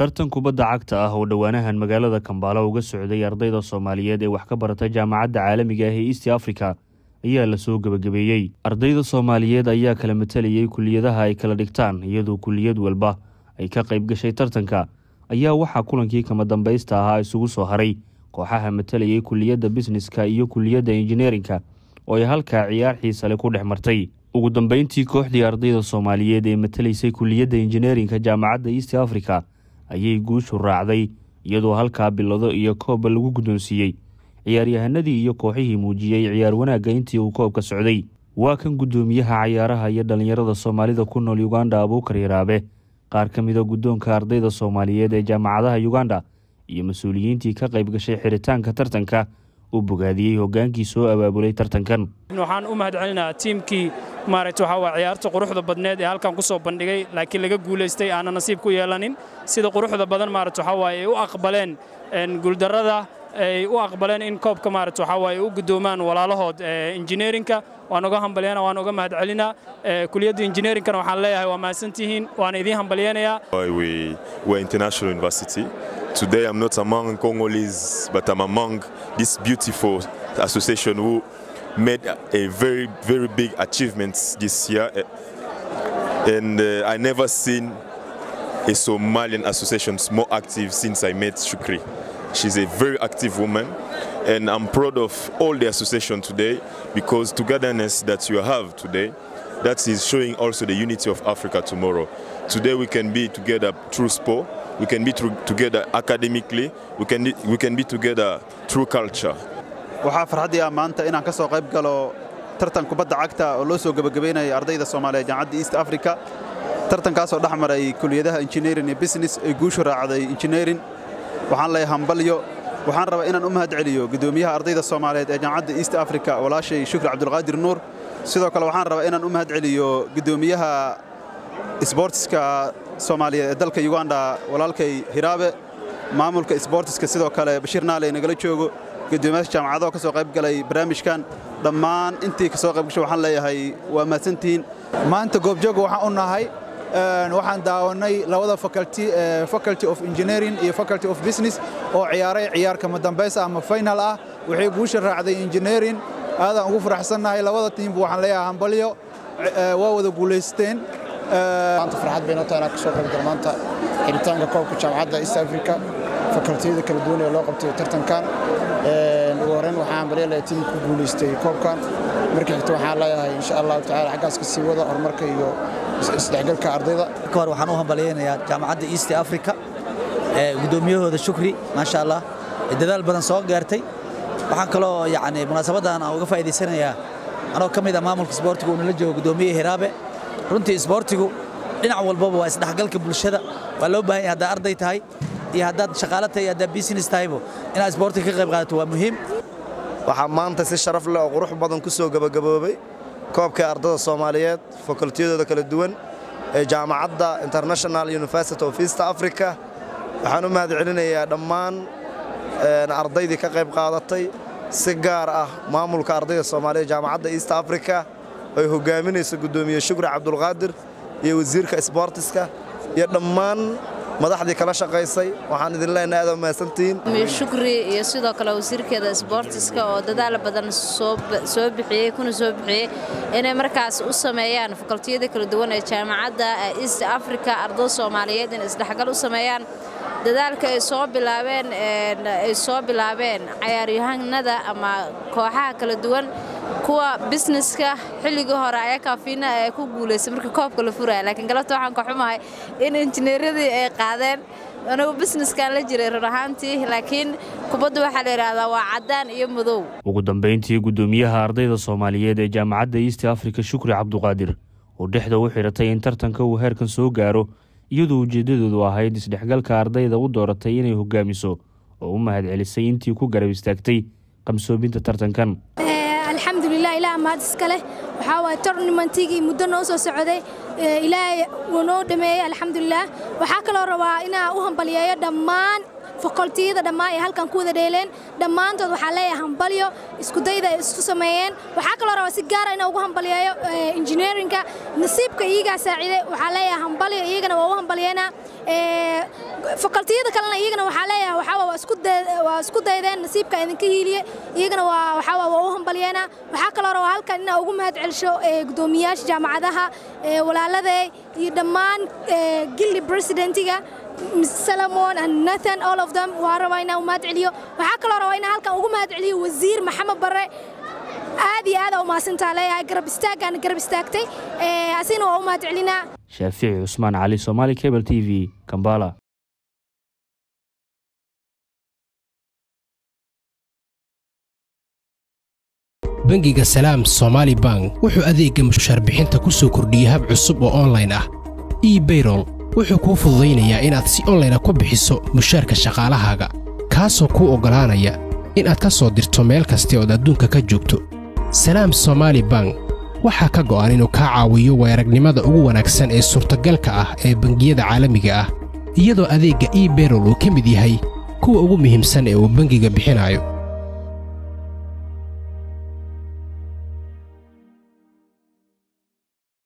tartan kubadda cagta ah oo dhawaanahan magaalada Kampala uga socday ardayda Soomaaliyeed ee wax ka barata jaamacadda caalamiga ah ee East Africa ayaa la soo gabagabeeyay. Ardayda Soomaaliyeed ayaa kala matalayay kulliyadaha ay kala dhigtaan, iyadoo kulliyad walba ay ka qayb gashay tartanka. Ayaa waxaa kulankii kama dambaysta ahaa isugu soo haray kooxaha matalayay kulliyadda businesska iyo kulliyadda engineerinka oo ay halka ciyaar xiiso leh ku dhex martay. Ugu dambeyntii kooxdii ardayda Soomaaliyeed ee matalaysay kulliyadda engineerinka jaamacadda East Africa ayay guushu raacday, iyadoo halka bilado iyo koob lagu guddoonsiiyay ciyaaryahanadii iyo kooxihii muujiyay ciyaar wanaagga intii uu koobka socday. Waa kan guddoomiyaha ciyaaraha iyo dhalinyarada Soomaalida ku nool Uganda Abuukar Yaraabe, qaar ka mid ah guddoonka ardayda Soomaaliyeed ee jaamacadaha Uganda iyo mas'uuliyiintii ka qayb gashay xiritaanka tartanka uu bogaadiyay hogaankii soo abaabulay tartankan. Waxaan u mahadcelinayaa tiimkii waxa waa ciyaarta quruxda badneed ee halkan ku soo bandhigay, laakiin laga guuleystay aan nasiib ku yeelanin sida quruxda badan waxa waa ay u aqbaleen guuldarrada, ay u aqbaleen in koobka waxa waa ay u gudoomaan walaalahood engineerinka. waan uga hambalyeynaa, waan uga mahadcelinaa kulliyadda engineeringkana waxaan leeyahay waa mahadsantihiin, waan idin hambalyeynayaa. We're international university. Today I'm not among Congolese, but I'm among this beautiful association who made a very, very big achievements this year. And I never seen a Somalian association more active since I met Shukri. She's a very active woman, and I'm proud of all the association today, because togetherness that you have today, that is showing also the unity of Africa tomorrow. Today we can be together through sport, we can be together academically, we can be together through culture. waxaa farxad ah maanta inaan ka soo qayb galo tartan kubadda cagta oo loo soo gabagabeeyay ardayda Soomaaliyeed jaamacadda East Africa. tartankaas oo dhaxmaray kulliyadaha engineering iyo business ee guusha raacday engineering. waxaan leeyahay hambalyo. waxaan rabaa inaan u mahadceliyo gudoomiyaha ardayda Soomaaliyeed ee jaamacadda East Africa walaashay Shukri Cabdulqaadir Nuur. sidoo kale waxaan rabaa inaan u mahadceliyo gudoomiyaha sportska Soomaaliyeed ee dalka Uganda walaalkay Hiraabe, maamulka sportska sidoo kale Bashir Naale nagala joogo, gudoomiyaha jaamacadda oo ka soo qayb galay barnaamijkan. dhammaan intii ka soo qayb gashay waxaan leeyahay waa mahadsantihiin. maanta goobjoog waxaan u nahay waxaan daawanay labada faculty of engineering iyo faculty of business oo ciyaaray ciyaar kama dambaysa ama final ah. waxay guusha raacday engineering. aadaan ugu faraxsanahay labada tiim. waxaan leeyahay hambalyo, waa wada guuleysteen. maanta farxad bayna tahay ka soo qayb galay maanta xiritaanka koobka jaamacadda East Africa facultiyada kala duwan ee loo qabtay tartankan. ugu horreyn waxaan hambalyeynaa tiim ku guuleystay koobkan. markii xigta waxaan leeyahay insha Allah taala xaggaas ka sii wada horumarka iyo isdhexgalka ardayda. kahor waxaan u hambalyeynayaa jaamacadda East Africa gudoomiyahooda Shukri, maasha Allah, dadaal badan soo gaartay. waxaan kaloo munaasabadan uga faa'iideysanayaa anoo ka mid ah maamulka sportiga oo la joogo gudoomiyaha Hiraabe. runtii sportigu dhinac walba waa isdhexgalka bulshada. waa loo baahan yahay hadda arday tahay iyo haddaad shaqaale tahay iyo haddaad business tahaybo inaad sportiga ka qayb qaadato waa muhiim. waxaa maanta si sharaf leh oo qurux badan ku soo gabagaboobay koobka ardayda Soomaaliyeed fakultiyadooda kala duwan ee jaamacadda International University of East Africa. waxaan u mahadcelinayaa dhammaan ardaydii ka qayb qaadatay, si gaar ah maamulka ardayda Soomaaliyeed jaamacadda East Africa ay hogaaminayso gudoomiye Shukri Cabdulqaadir iyo wasiirka sportiska iyo dhammaan madaxdii kala shaqaysay. waxaan idin leenahay aad mahadsantiin. Shukri iyo sidoo kale wasiirkeeda sportiska oo dadaal badan soo bixiyay inay markaas u sameeyaan fakultiyada kala duwan ee jaamacadda East Africa ardayda Soomaaliyeed in isdhexgal u sameeyaan. dadaalka ay soo bilaabeen ciyaaryahanada ama kooxaha kala duwan kuwa businesska xilliga hore ayaa kaafina ay ku guuleysay marka koobka la furaya, laakiin galabta waxaan ka xumahay in engineeradii ay qaadeen. anagu businesskan la jiray run ahaantii, laakiin kubadda waxaa la yiraahdaa waa cadaan iyo madow. ugu dambeyntii gudoomiyaha ardayda Soomaaliyeed ee jaamacadda East Africa Shukri Cabdulqaadir oo dhexda u xiratay in tartanka uu heerkan soo gaaro, iyadoo ujeedadoodu ahayd isdhexgalka ardayda u dooratay inay hogaamiso oo u mahadcelisay intii ku garab istaagtay qamsoobinta tartankan. alxamdulillah ilaa maad iska leh. waxaa waa tournamentigii muddo noo soo socday, ilaahay wuu noo dhameeyay alxamdulillah. waxaa kaloo rabaa inaan u hambalyeeyo dhammaan fakultiyada dhammaan ee halkan ku wada dheeleen dhammaantood waxaa leeyahay hambalyo isku dayda ay isku sameeyeen waxaa kaloo rabaa si gaar ah inaan ugu hambaliyeeyo engineerinka nasiibka iyagaa saaciday waxaa leeyahay hambalyo iyagana waa u hambalyeena fakultiyada kalena iyagana waxaa leeyahay waa isku daydeen nasiibka idinka hiiliye iyagana waa u hambalyeena waxaa kaloo rabaa halkan inaan ugu mahad celsho gudoomiyaasha jaamacadaha walaaladay iyo dhammaan gilli presidentiga Salomon and Nathan all of them waa rabaa inaan u mahad celiyo waxaa kaloo rabaa inaan halkan ugu mahad celiyo wasiir Maxamed Barre aad iyo aad u mahadsantahay leeyahay garab istaagtay asina waa u mahad celinaa Shaafici Usmaan Cali Somali Cable TV Kampala bangiga Salaam Somali Bank wuxuu adeegga mushaar bixinta ku soo kordhiyay hab cusub oo online ah e-payroll wuxuu kuu fududaynayaa inaad si online ah ku bixiso mushaarka shaqaalahaaga kaasoo kuu ogolaanaya inaad ka soo dirto meel kasta oo adduunka ka joogto Salaam Somali Bank waxaa ka go'an inuu kaa caawiyo weeragnimada ugu wanaagsan ee suurtagalka ah ee bangiyada caalamiga ah iyadoo adeegga e-payroll uu ka mid yahay kuwa ugu muhiimsan ee uu bangiga bixinayo